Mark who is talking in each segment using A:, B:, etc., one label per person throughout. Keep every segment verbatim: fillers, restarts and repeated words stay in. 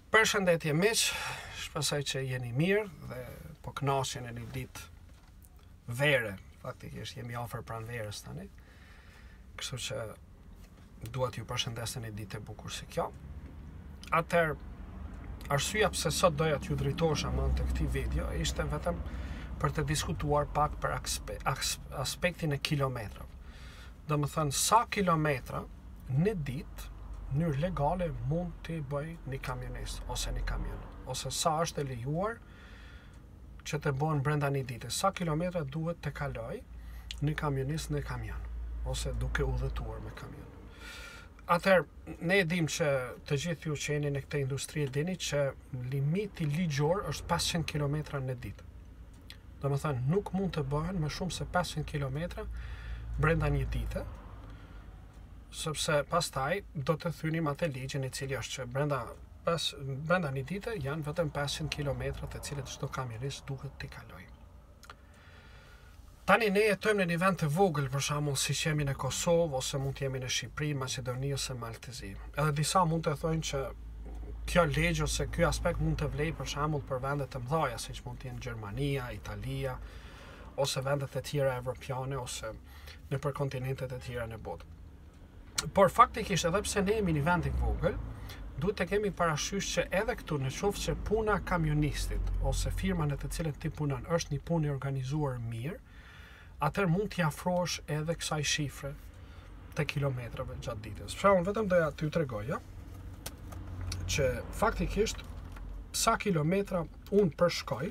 A: Përshëndetje miq, shpresoj që jeni mirë dhe po kënaqeni në një ditë vere. Faktikisht jemi afër pranë verës tani. Kështu që dua t'ju përshëndes në një ditë e bukur si kjo. Atëherë, arsyeja pse sot doja t'ju drejtohesha më të këtij video ishte vetëm për të diskutuar pak për aspe, aspektin e kilometrave. Domethënë sa kilometra në ditë në mënyrë legale mund t'i bëj një kamionist ose një kamion, ose sa është e lejuar që të bëhen brenda një dite, sa kilometra duhet të kaloj një kamionist në kamion ose duke udhëtuar me kamion. Atëherë, ne e dim që të gjithë ju që jeni në këtë industri e dini që limiti ligjor është pesëqind kilometra në ditë. Domethënë, nuk mund të bëhen më shumë se pesëqind kilometra brenda një dite, sepse pastaj do të thynim atë ligjin i cili është që brenda, pas, brenda një dite janë vetëm pesëqind kilometra të cilët çdo kamionist duhet t'i kaloj. Tani ne jetojmë në një vend të vogël, për shembull siç jemi në Kosovë ose mund të jemi në Shqipëri, Maqedoni ose Maltezi. Edhe disa mund të thonë që kjo ligj ose ky aspekt mund të vlejë për shembull për vende të mëdha, siç mund të jenë Gjermania, Italia ose vendet e tjera evropiane ose nëpër kontinentet e tjera në botë. Por faktikisht edhe pse ne jemi një vend i vogël, duhet të kemi parasysh që edhe këtu në qoftë që puna kamionistit ose firma në të cilën ti punon është një punë e organizuar mirë, atëherë mund t'i afrohesh edhe kësaj shifre të kilometrave gjatë ditës. Për shembull, vetëm doja t'ju tregoj ja, që faktikisht sa kilometra unë përshkoj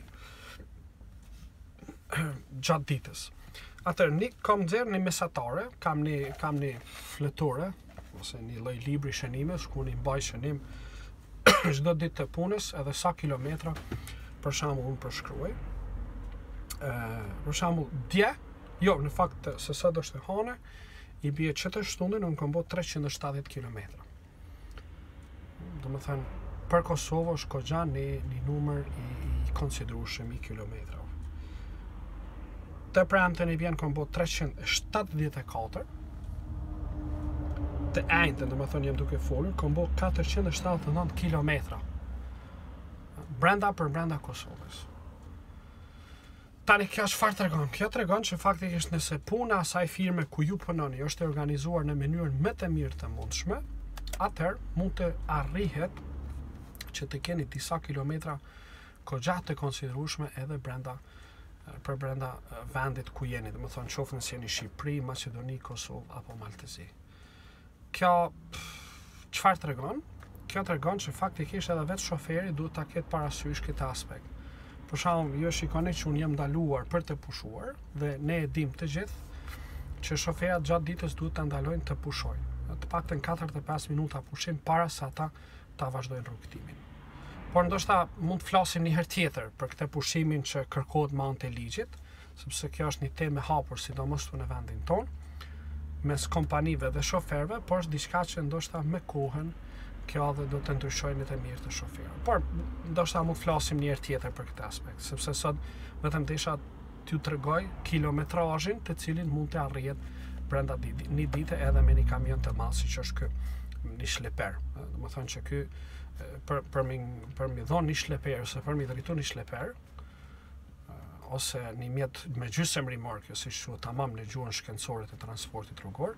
A: gjatë ditës. Atëherë, një kam nxjerrë një mesatare, kam një kam një fletore ose një lloj libri shënimesh ku unë i mbaj shënim çdo ditë të punës, edhe sa kilometra për shembull unë përshkruaj. Ë, për shembull, dje, jo, në fakt se sa do të hane, i bie që të shtundën unë kam bërë treqind e shtatëdhjetë kilometra. Domethënë, për Kosovë është goxha një, një numër i, i konsiderueshëm i kilometrave. Të premten i vjen kam bërë treqind e shtatëdhjetë e katër. Të ejnëtën, do të thënë jam duke folur, kam bërë katërqind e shtatëdhjetë e nëntë kilometra. Brenda për brenda Kosovës. Tani kjo çfarë tregon? Kjo tregon që faktikisht nëse puna asaj firme ku ju punoni është e organizuar në mënyrën më të mirë të mundshme, atëherë mund të arrihet që të keni disa kilometra goxha të konsiderueshme edhe brenda për brenda vendit ku jeni, dhe më thonë qofën se jeni Shqipëri, Maqedoni, Kosovë apo Maltezi. Kjo çfarë tregon? Kjo tregon që faktikisht edhe vetë shoferi duhet ta ketë parasysh këtë aspekt. Për shembull, ju shikoni që unë jam ndaluar për të pushuar dhe ne e dim të gjithë që shoferat gjatë ditës duhet të ndalojnë të pushojnë. Të paktën katërdhjetë e pesë minuta pushim para se ata ta vazhdojnë rrugtimin. Por ndoshta mund të flasim një herë tjetër për këtë pushimin që kërkohet me anë të ligjit, sepse kjo është një temë e hapur sidomos këtu në vendin tonë, mes kompanive dhe shoferëve, por është diçka që ndoshta me kohën kjo edhe do të ndryshojë në të mirë të shoferëve. Por ndoshta mund të flasim një herë tjetër për këtë aspekt, sepse sot vetëm desha t'ju tregoj kilometrazhin të cilin mund të arrihet brenda një dite edhe me një kamion të madh siç është ky, një shleper. Domethënë që ky për për mi për mi dhon një shleper ose për mi drejtu një shleper ose një mjet me gjysmë rimorkë, si shu tamam në gjuhën shkencore të transportit rrugor,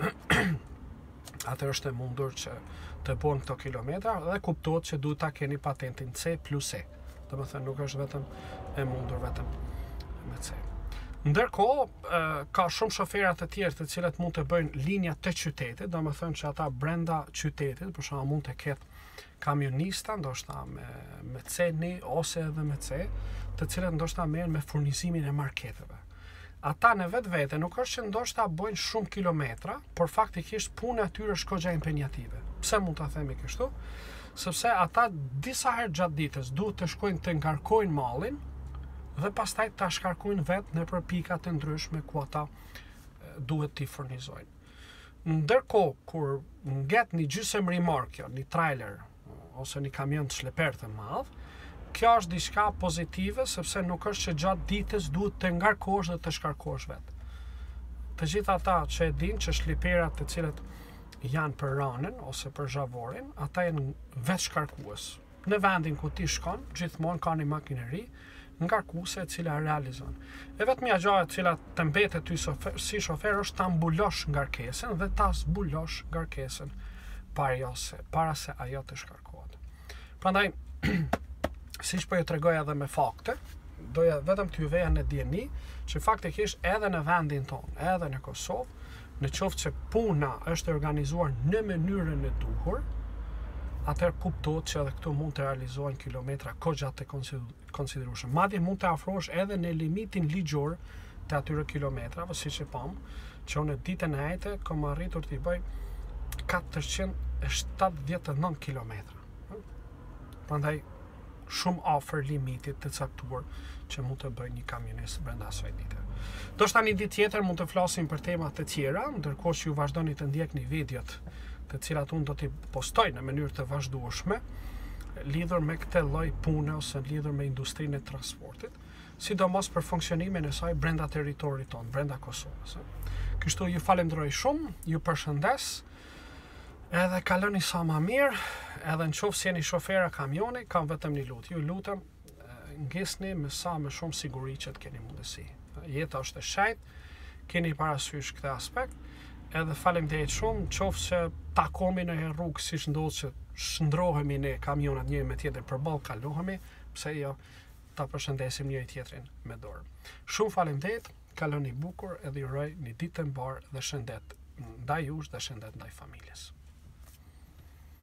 A: atë është e mundur që të bëhen këto kilometra dhe kuptohet që duhet ta keni patentin C plus E. Domethënë nuk është vetëm e mundur vetëm me C. Ndërkohë, ka shumë shoferat të tjerë të cilët mund të bëjnë linja të qytetit, domethënë që ata brenda qytetit, për shembull mund të ketë kamionista, ndoshta me, me C-ni ose edhe me C, të cilët ndoshta merren me furnizimin e marketeve. Ata në vetë vete nuk është që ndoshta bëjnë shumë kilometra, por faktikisht puna e tyre është goxha impenjative. Pse mund ta themi kështu? Sepse ata disa herë gjatë ditës duhet të shkojnë të ngarkojnë mallin dhe pastaj ta shkarkojnë vetë nëpër pika të ndryshme ku ata duhet t'i furnizojnë. Ndërkohë, kur ngjet një gjysmë rimorkë, një trailer ose një kamion të shleper të madh, kjo është diçka pozitive sepse nuk është që gjatë ditës duhet të ngarkohesh dhe të shkarkohesh vetë. Të gjithë ata që e dinë që shleperat të cilët janë për ranën ose për zhavorin, ata janë vetë shkarkues. në vendin ku ti shkon, gjithmonë ka një makineri ngarkuese e cila realizon. E vetmja gjë e cila të mbetet ty si shofer është ta mbulosh ngarkesën dhe ta zbulosh ngarkesën para se, para se ajo të shkarkohet. Prandaj, siç po ju tregoj edhe me fakte, doja vetëm t'ju veja në dieni që faktikisht edhe në vendin tonë, edhe në Kosovë, në qoftë se puna është organizuar në mënyrën e duhur, atëherë kuptohet që edhe këtu mund të realizohen kilometra gjate konsiderueshëm. Madje mund të afrohesh edhe në limitin ligjor të atyre kilometrave, siç e pam, që unë ditën e ejte kam arritur t'i bëj katërqind e shtatëdhjetë e nëntë kilometra. Prandaj shumë afër limitit të caktuar që mund të bëj një kamionist brenda asaj dite. Do shta një ditë tjetër mund të flasim për temat të tjera, ndërkohë që ju vazhdoni të ndjekni videot të cilat unë do t'i postoj në mënyrë të vazhdueshme, lidhur me këtë lloj pune ose lidhur me industrinë e transportit, sidomos për funksionimin e saj brenda territorit tonë, brenda Kosovës. Kështu ju falenderoj shumë, ju përshëndes, edhe kaloni sa më mirë, edhe në qoftë se jeni shofera kamioni, kam vetëm një lutje, ju lutem ngesni me sa më shumë siguri që të keni mundësi. Jeta është e shejtë, keni parasysh këtë aspekt, edhe faleminderit shumë, qoftë se takohemi në rrugë siç ndodh që shndrohemi ne kamionat njëri me tjetrin përballë kalohemi, pse jo ta përshëndesim njëri tjetrin me dorë. Shumë faleminderit, kaloni bukur edhe ju uroj një ditë të mbar dhe shëndet ndaj jush dhe shëndet ndaj familjes.